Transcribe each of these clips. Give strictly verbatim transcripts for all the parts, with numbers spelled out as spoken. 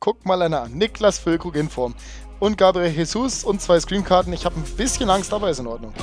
Guck mal einer an. Niklas Füllkrug in Form. Und Gabriel Jesus und zwei Screamkarten. Ich habe ein bisschen Angst, aber ist in Ordnung.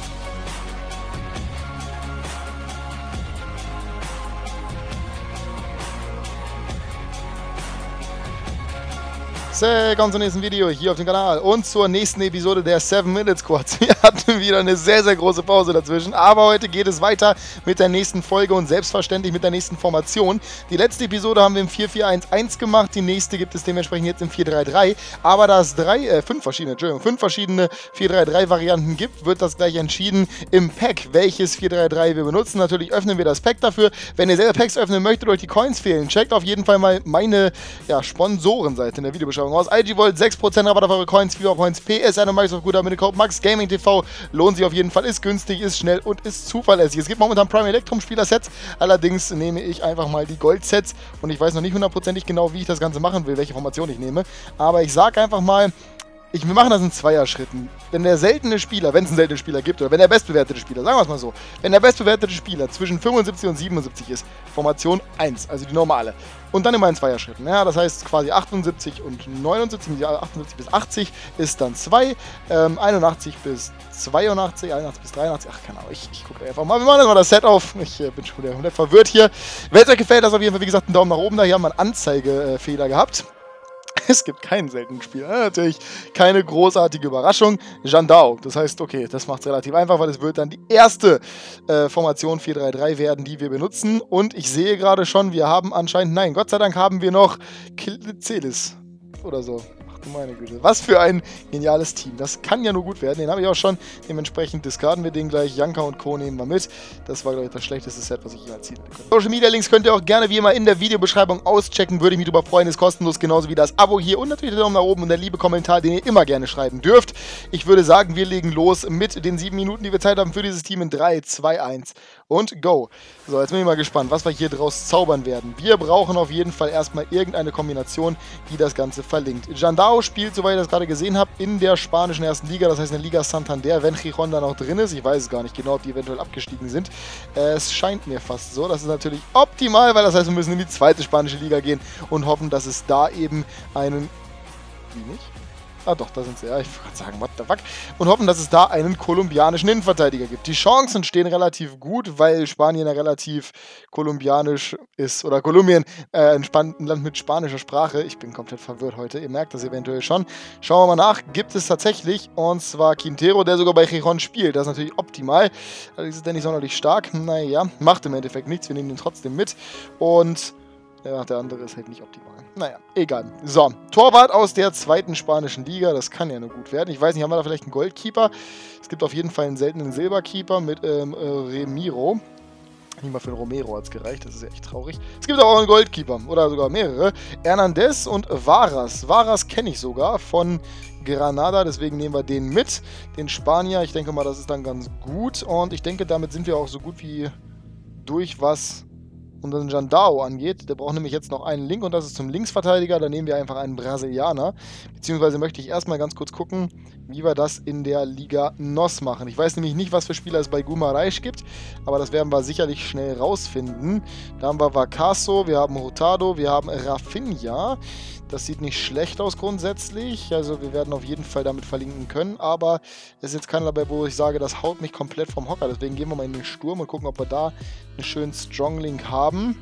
Willkommen zum nächsten Video hier auf dem Kanal und zur nächsten Episode der seven minute Squads. Wir hatten wieder eine sehr, sehr große Pause dazwischen, aber heute geht es weiter mit der nächsten Folge und selbstverständlich mit der nächsten Formation. Die letzte Episode haben wir im vier vier eins eins gemacht, die nächste gibt es dementsprechend jetzt im vier drei drei, aber da es drei, äh, fünf verschiedene, Entschuldigung, fünf verschiedene vier drei drei Varianten gibt, wird das gleich entschieden im Pack, welches vier drei drei wir benutzen. Natürlich öffnen wir das Pack dafür. Wenn ihr selber Packs öffnen möchtet und euch die Coins fehlen, checkt auf jeden Fall mal meine ja, Sponsorenseite in der Videobeschreibung aus. I G Volt, sechs Prozent Rabatt auf eure Coins, FIFA Points, P S N und Microsoft Guter mit dem Code Max Gaming T V. Lohnt sich auf jeden Fall, ist günstig, ist schnell und ist zuverlässig. Es gibt momentan Prime Electrum Spieler-Sets, allerdings nehme ich einfach mal die Gold-Sets und ich weiß noch nicht hundertprozentig genau, wie ich das Ganze machen will, welche Formation ich nehme. Aber ich sage einfach mal, Ich, wir machen das in Zweierschritten. Wenn der seltene Spieler, wenn es einen seltenen Spieler gibt, oder wenn der bestbewertete Spieler, sagen wir es mal so, wenn der bestbewertete Spieler zwischen fünfundsiebzig und siebenundsiebzig ist, Formation eins, also die normale. Und dann immer in Zweierschritten. Ja, das heißt quasi achtundsiebzig und neunundsiebzig, ja, achtundsiebzig bis achtzig ist dann zwei, ähm, einundachtzig bis zweiundachtzig, einundachtzig bis dreiundachtzig, ach keine Ahnung, ich, ich gucke einfach mal, wir machen mal das Set auf. Ich äh, bin schon wieder komplett verwirrt hier. Wenn es euch gefällt, das auf jeden Fall, wie gesagt, einen Daumen nach oben da. Hier haben wir einen Anzeigefehler gehabt. Es gibt keinen seltenen Spieler. Ja, natürlich keine großartige Überraschung. Jandao. Das heißt, okay, das macht es relativ einfach, weil es wird dann die erste äh, Formation vier drei drei werden, die wir benutzen. Und ich sehe gerade schon, wir haben anscheinend, nein, Gott sei Dank haben wir noch Celis oder so. Meine Güte, was für ein geniales Team. Das kann ja nur gut werden. Den habe ich auch schon. Dementsprechend diskarden wir den gleich. Janka und Co. nehmen wir mit. Das war, glaube ich, das schlechteste Set, was ich je erzielen konnte. Social Media Links könnt ihr auch gerne wie immer in der Videobeschreibung auschecken. Würde ich mich darüber freuen. Ist kostenlos, genauso wie das Abo hier. Und natürlich der Daumen nach oben und der liebe Kommentar, den ihr immer gerne schreiben dürft. Ich würde sagen, wir legen los mit den sieben Minuten, die wir Zeit haben für dieses Team in drei, zwei, eins und go. So, jetzt bin ich mal gespannt, was wir hier draus zaubern werden. Wir brauchen auf jeden Fall erstmal irgendeine Kombination, die das Ganze verlinkt. Jandao spielt, soweit ich das gerade gesehen habe, in der spanischen ersten Liga, das heißt in der Liga Santander, wenn Gijon da noch drin ist. Ich weiß es gar nicht genau, ob die eventuell abgestiegen sind. Äh, es scheint mir fast so. Das ist natürlich optimal, weil das heißt, wir müssen in die zweite spanische Liga gehen und hoffen, dass es da eben einen... Wie nicht? Ah doch, da sind sie. Ja, ich wollte gerade sagen, what the fuck. Und hoffen, dass es da einen kolumbianischen Innenverteidiger gibt. Die Chancen stehen relativ gut, weil Spanien ja relativ kolumbianisch ist. Oder Kolumbien, äh, ein, ein Land mit spanischer Sprache. Ich bin komplett verwirrt heute. Ihr merkt das eventuell schon. Schauen wir mal nach. Gibt es tatsächlich. Und zwar Quintero, der sogar bei Gijon spielt. Das ist natürlich optimal. Allerdings ist der nicht sonderlich stark. Naja, macht im Endeffekt nichts. Wir nehmen ihn trotzdem mit. Und... ja, der andere ist halt nicht optimal. Naja, egal. So, Torwart aus der zweiten spanischen Liga. Das kann ja nur gut werden. Ich weiß nicht, haben wir da vielleicht einen Goldkeeper? Es gibt auf jeden Fall einen seltenen Silberkeeper mit ähm, äh, Remiro. Nicht mal für einen Romero hat es gereicht. Das ist ja echt traurig. Es gibt aber auch einen Goldkeeper. Oder sogar mehrere. Hernandez und Varas. Varas kenne ich sogar von Granada. Deswegen nehmen wir den mit. Den Spanier. Ich denke mal, das ist dann ganz gut. Und ich denke, damit sind wir auch so gut wie durch, was... und dann Jandao angeht. Der braucht nämlich jetzt noch einen Link und das ist zum Linksverteidiger. Da nehmen wir einfach einen Brasilianer. Beziehungsweise möchte ich erstmal ganz kurz gucken, wie wir das in der Liga N O S machen. Ich weiß nämlich nicht, was für Spieler es bei Gumarães gibt, aber das werden wir sicherlich schnell rausfinden. Da haben wir Vacasso, wir haben Hurtado, wir haben Rafinha. Das sieht nicht schlecht aus grundsätzlich. Also wir werden auf jeden Fall damit verlinken können. Aber es ist jetzt keiner dabei, wo ich sage, das haut mich komplett vom Hocker. Deswegen gehen wir mal in den Sturm und gucken, ob wir da einen schönen Stronglink haben.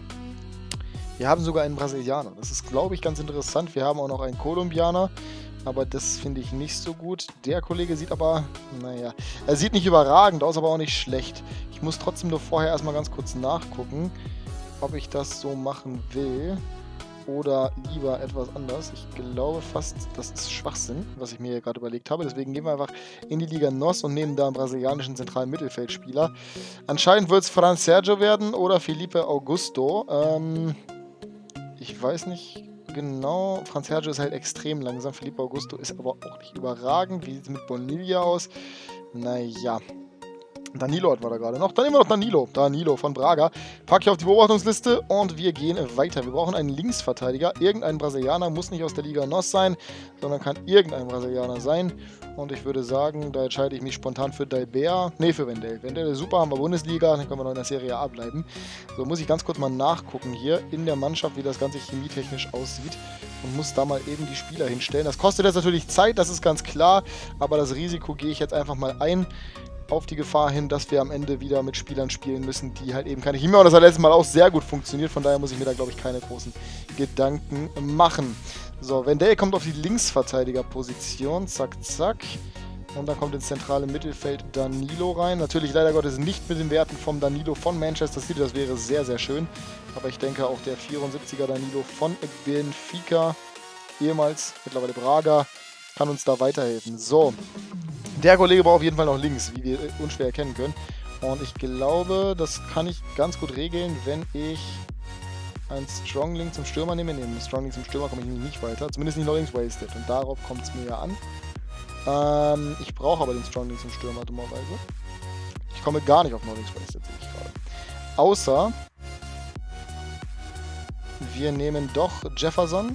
Wir haben sogar einen Brasilianer. Das ist, glaube ich, ganz interessant. Wir haben auch noch einen Kolumbianer. Aber das finde ich nicht so gut. Der Kollege sieht aber, naja, er sieht nicht überragend aus, aber auch nicht schlecht. Ich muss trotzdem nur vorher erstmal ganz kurz nachgucken, ob ich das so machen will. Oder lieber etwas anders. Ich glaube fast, das ist Schwachsinn, was ich mir hier gerade überlegt habe. Deswegen gehen wir einfach in die Liga N O S und nehmen da einen brasilianischen zentralen Mittelfeldspieler. Anscheinend wird es Fran Sergio werden oder Felipe Augusto. Ähm, ich weiß nicht genau. Fran Sergio ist halt extrem langsam. Felipe Augusto ist aber auch nicht überragend. Wie sieht es mit Bonilla aus? Naja. Danilo hatten wir da gerade noch. Dann nehmen wir noch Danilo. Danilo von Braga. Packe ich auf die Beobachtungsliste und wir gehen weiter. Wir brauchen einen Linksverteidiger. Irgendein Brasilianer muss nicht aus der Liga N O S sein, sondern kann irgendein Brasilianer sein. Und ich würde sagen, da entscheide ich mich spontan für Dalbert. Ne, für Wendell. Wendell ist super, haben wir Bundesliga. Dann können wir noch in der Serie A bleiben. So, muss ich ganz kurz mal nachgucken hier in der Mannschaft, wie das Ganze chemietechnisch aussieht. und muss da mal eben die Spieler hinstellen. Das kostet jetzt natürlich Zeit, das ist ganz klar, aber das Risiko gehe ich jetzt einfach mal ein, auf die Gefahr hin, dass wir am Ende wieder mit Spielern spielen müssen, die halt eben keine Chemie haben. Und das hat letztes Mal auch sehr gut funktioniert, von daher muss ich mir da, glaube ich, keine großen Gedanken machen. So, Wendell kommt auf die Linksverteidigerposition, zack, zack. Und dann kommt ins zentrale Mittelfeld Danilo rein. Natürlich leider Gottes nicht mit den Werten vom Danilo von Manchester City, das wäre sehr, sehr schön. Aber ich denke auch der vierundsiebziger Danilo von Benfica, ehemals mittlerweile Braga, kann uns da weiterhelfen. So, der Kollege braucht auf jeden Fall noch links, wie wir unschwer erkennen können. Und ich glaube, das kann ich ganz gut regeln, wenn ich einen Strongling zum Stürmer nehme. Nee, einen Strongling zum Stürmer komme ich nicht weiter. Zumindest nicht noch links wasted. Und darauf kommt es mir ja an. Ähm, ich brauche aber den Strongling zum Stürmer, dummerweise. Ich komme gar nicht auf No Links Wasted, sehe ich gerade. Außer wir nehmen doch Jefferson.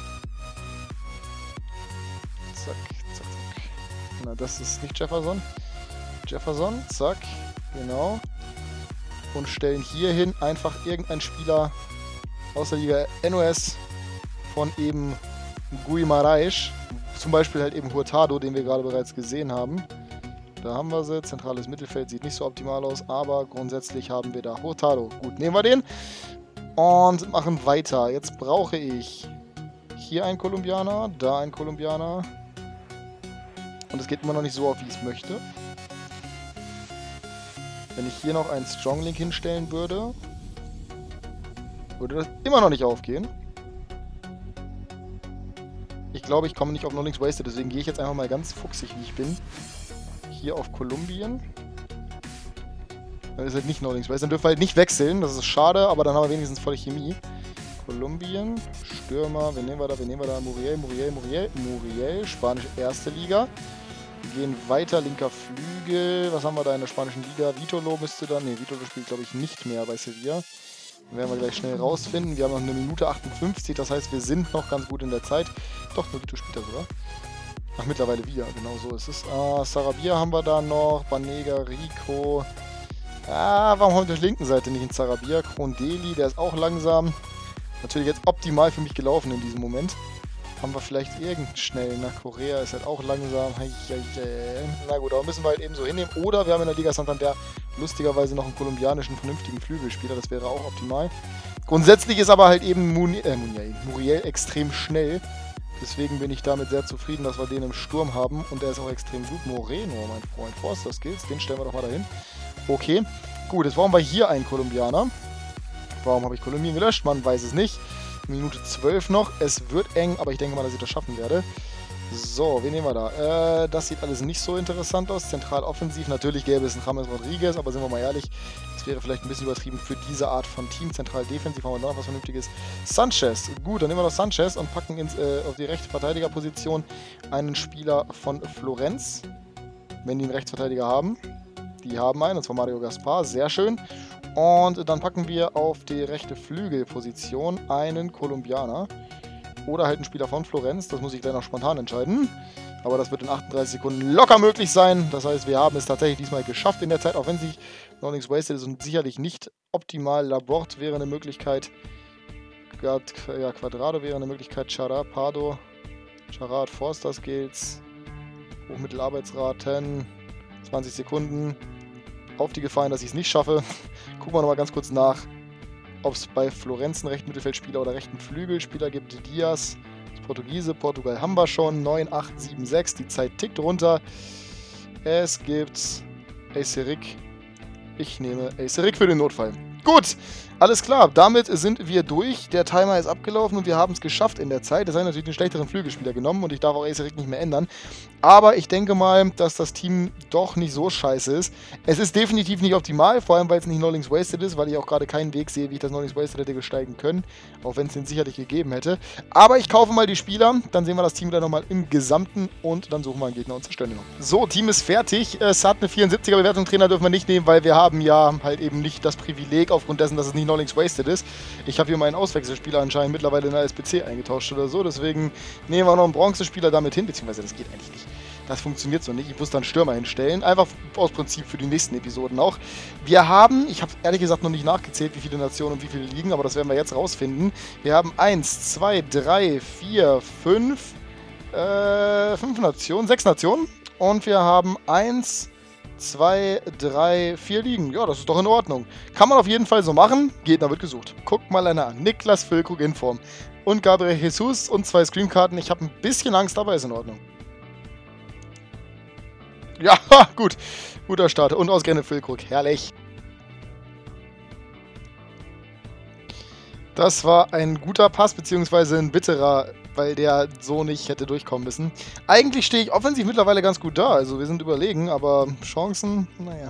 Zack, zack, zack. Na, das ist nicht Jefferson. Jefferson, zack, genau. Und stellen hier hin einfach irgendeinen Spieler aus der Liga N O S von eben Guimarães. Zum Beispiel halt eben Hurtado, den wir gerade bereits gesehen haben. Da haben wir sie. Zentrales Mittelfeld sieht nicht so optimal aus, aber grundsätzlich haben wir da Hurtado. Gut, nehmen wir den und machen weiter. Jetzt brauche ich hier einen Kolumbianer, da einen Kolumbianer. Und es geht immer noch nicht so auf, wie ich es möchte. Wenn ich hier noch einen Strongling hinstellen würde, würde das immer noch nicht aufgehen. Ich glaube, ich komme nicht auf No Links Wasted, deswegen gehe ich jetzt einfach mal ganz fuchsig, wie ich bin. Hier auf Kolumbien. Dann ist halt nicht No Links Wasted. Dann dürfen wir halt nicht wechseln, das ist schade, aber dann haben wir wenigstens volle Chemie. Kolumbien, Stürmer, wen nehmen wir da, wen nehmen wir da? Muriel, Muriel, Muriel, Muriel, spanische erste Liga. Wir gehen weiter, linker Flügel. Was haben wir da in der spanischen Liga? Vitolo müsste dann, ne, Vitolo spielt glaube ich nicht mehr bei Sevilla. Werden wir gleich schnell rausfinden. Wir haben noch eine Minute achtundfünfzig, das heißt, wir sind noch ganz gut in der Zeit. Doch, Nolito spielt er sogar. Ach, mittlerweile wieder, genau so ist es. Ah, Sarabia haben wir da noch, Banega, Rico. Ah, warum haben wir auf der linken Seite nicht in Sarabia? Krondeli, der ist auch langsam. Natürlich jetzt optimal für mich gelaufen in diesem Moment. Haben wir vielleicht irgend schnell nach Korea, ist halt auch langsam. Na gut, aber müssen wir halt eben so hinnehmen. Oder wir haben in der Liga Santander lustigerweise noch einen kolumbianischen, vernünftigen Flügelspieler. Das wäre auch optimal. Grundsätzlich ist aber halt eben Muni äh, Muriel, Muriel extrem schnell. Deswegen bin ich damit sehr zufrieden, dass wir den im Sturm haben. Und der ist auch extrem gut. Moreno, mein Freund. Forster Skills, den stellen wir doch mal dahin. Okay, gut, jetzt brauchen wir hier einen Kolumbianer. Warum habe ich Kolumbien gelöscht? Man weiß es nicht. Minute zwölf noch. Es wird eng, aber ich denke mal, dass ich das schaffen werde. So, wen nehmen wir da? Äh, das sieht alles nicht so interessant aus. Zentral offensiv. Natürlich gäbe es einen James Rodriguez, aber sind wir mal ehrlich, das wäre vielleicht ein bisschen übertrieben für diese Art von Team. Zentral defensiv haben wir da noch was Vernünftiges. Sanchez. Gut, dann nehmen wir noch Sanchez und packen ins, äh, auf die rechte Verteidigerposition einen Spieler von Florenz. Wenn die einen Rechtsverteidiger haben. Die haben einen, und zwar Mario Gaspar. Sehr schön. Und dann packen wir auf die rechte Flügelposition einen Kolumbianer. Oder halt einen Spieler von Florenz. Das muss ich gleich noch spontan entscheiden. Aber das wird in achtunddreißig Sekunden locker möglich sein. Das heißt, wir haben es tatsächlich diesmal geschafft in der Zeit. Auch wenn sich No Links Wasted ist und sicherlich nicht optimal. Laborde wäre eine Möglichkeit. Ja, Quadrado wäre eine Möglichkeit. Charad, Pardo. Charad, Forster Skills. Hochmittelarbeitsraten. zwanzig Sekunden. Auf die Gefahr, dass ich es nicht schaffe. Gucken wir nochmal ganz kurz nach, ob es bei Florenz einen rechten Mittelfeldspieler oder rechten Flügelspieler gibt. Diaz, das Portugiese, Portugal haben wir schon. neun, acht, sieben, sechs, die Zeit tickt runter. Es gibt Acerik. Ich nehme Acerik für den Notfall. Gut, alles klar, damit sind wir durch. Der Timer ist abgelaufen und wir haben es geschafft in der Zeit. Das heißt natürlich den schlechteren Flügelspieler genommen und ich darf auch Acerik nicht mehr ändern. Aber ich denke mal, dass das Team doch nicht so scheiße ist. Es ist definitiv nicht optimal, vor allem weil es nicht No Links Wasted ist, weil ich auch gerade keinen Weg sehe, wie ich das No Links Wasted hätte gestalten können. Auch wenn es den sicherlich gegeben hätte. Aber ich kaufe mal die Spieler, dann sehen wir das Team dann nochmal im Gesamten und dann suchen wir einen Gegner und zerstören ihn noch. So, Team ist fertig. Es hat eine vierundsiebziger Bewertung. Trainer dürfen wir nicht nehmen, weil wir haben ja halt eben nicht das Privileg, aufgrund dessen, dass es nicht No Links Wasted ist. Ich habe hier meinen Auswechselspieler anscheinend mittlerweile in der S P C eingetauscht oder so, deswegen nehmen wir noch einen Bronzespieler damit hin, beziehungsweise das geht eigentlich nicht. Das funktioniert so nicht. Ich muss dann Stürmer hinstellen. Einfach aus Prinzip für die nächsten Episoden auch. Wir haben, ich habe ehrlich gesagt noch nicht nachgezählt, wie viele Nationen und wie viele liegen, aber das werden wir jetzt rausfinden. Wir haben eins, zwei, drei, vier, fünf, äh, fünf Nationen, sechs Nationen. Und wir haben eins, zwei, drei, vier liegen. Ja, das ist doch in Ordnung. Kann man auf jeden Fall so machen. Gegner wird gesucht. Guckt mal einer an. Niklas Füllkrug in Form. Und Gabriel Jesus und zwei Screamkarten. Ich habe ein bisschen Angst, aber ist in Ordnung. Ja, gut. Guter Start. Und ausgerechnet Füllkrug. Herrlich. Das war ein guter Pass, beziehungsweise ein bitterer, weil der so nicht hätte durchkommen müssen. Eigentlich stehe ich offensiv mittlerweile ganz gut da. Also wir sind überlegen, aber Chancen, naja.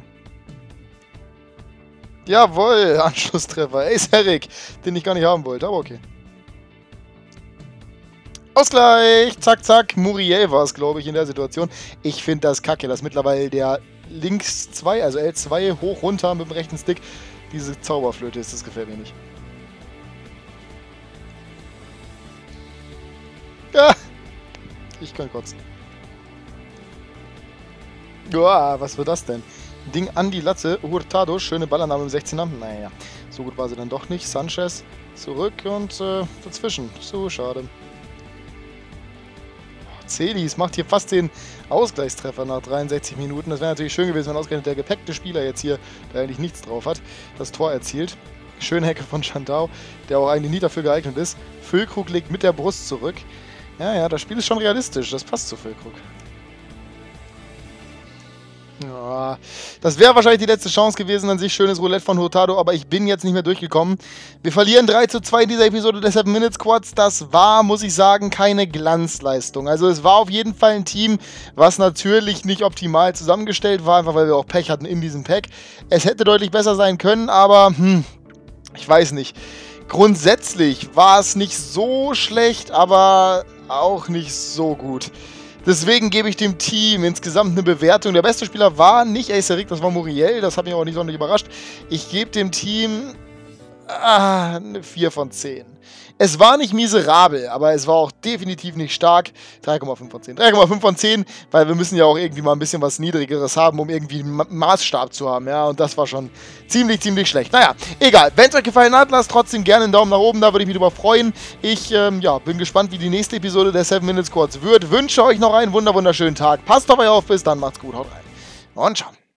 Jawohl, Anschlusstreffer. Ace Herrick, den ich gar nicht haben wollte, aber okay. Ausgleich, zack, zack. Muriel war es, glaube ich, in der Situation. Ich finde das kacke, dass mittlerweile der links zwei, also L zwei, hoch runter mit dem rechten Stick, diese Zauberflöte ist. Das gefällt mir nicht. Ja, ich kann kotzen. Joa, was wird das denn? Ding an die Latte. Hurtado, schöne Ballannahme im sechzehner. Naja, so gut war sie dann doch nicht. Sanchez zurück und äh, dazwischen. So schade. Celis macht hier fast den Ausgleichstreffer nach dreiundsechzig Minuten. Das wäre natürlich schön gewesen, wenn ausgerechnet der gepackte Spieler jetzt hier, der eigentlich nichts drauf hat, das Tor erzielt. Schöne Hecke von Chandau, der auch eigentlich nie dafür geeignet ist. Füllkrug legt mit der Brust zurück. Ja, ja, das Spiel ist schon realistisch. Das passt zu Füllkrug. Ja, das wäre wahrscheinlich die letzte Chance gewesen, an sich schönes Roulette von Hurtado, aber ich bin jetzt nicht mehr durchgekommen. Wir verlieren drei zu zwei in dieser Episode des seven Minute Squads. Das war, muss ich sagen, keine Glanzleistung. Also es war auf jeden Fall ein Team, was natürlich nicht optimal zusammengestellt war, einfach weil wir auch Pech hatten in diesem Pack. Es hätte deutlich besser sein können, aber hm, ich weiß nicht. Grundsätzlich war es nicht so schlecht, aber auch nicht so gut. Deswegen gebe ich dem Team insgesamt eine Bewertung. Der beste Spieler war nicht Ace Herrick, das war Muriel. Das hat mich auch nicht sonderlich überrascht. Ich gebe dem Team ah, eine vier von zehn. Es war nicht miserabel, aber es war auch definitiv nicht stark. drei Komma fünf von zehn. drei Komma fünf von zehn, weil wir müssen ja auch irgendwie mal ein bisschen was Niedrigeres haben, um irgendwie einen Ma Maßstab zu haben. Ja, und das war schon ziemlich, ziemlich schlecht. Naja, egal. Wenn es euch gefallen hat, lasst trotzdem gerne einen Daumen nach oben, da würde ich mich drüber freuen. Ich ähm, ja, bin gespannt, wie die nächste Episode der seven Minute Squads wird. Wünsche euch noch einen wunder wunderschönen Tag. Passt auf euch auf, bis dann, macht's gut, haut rein und ciao.